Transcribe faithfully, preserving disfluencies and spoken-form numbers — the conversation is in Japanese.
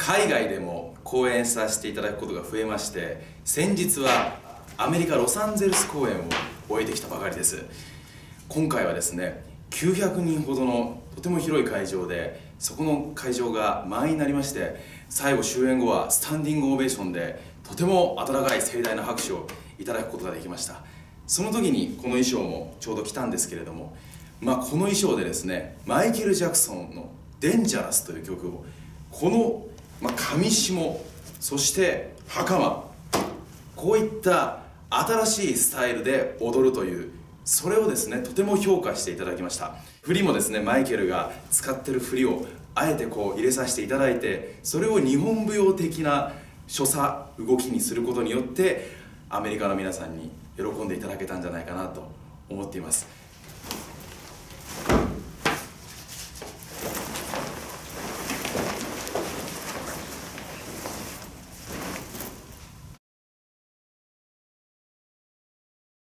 海外でも公演させていただくことが増えまして、先日はアメリカ・ロサンゼルス公演を終えてきたばかりです。今回はですね、きゅうひゃくにんほどのとても広い会場で、そこの会場が満員になりまして、最後終演後はスタンディングオベーションでとても温かい盛大な拍手をいただくことができました。その時にこの衣装もちょうど着たんですけれども、まあ、この衣装でですね、マイケル・ジャクソンの「デンジャラス」という曲を、この、まあ、上下、そして袴、こういった新しいスタイルで踊るという、それをですねとても評価していただきました。振りもですね、マイケルが使ってる振りをあえてこう入れさせていただいて、それを日本舞踊的な所作動きにすることによってアメリカの皆さんに喜んでいただけたんじゃないかなと思っています。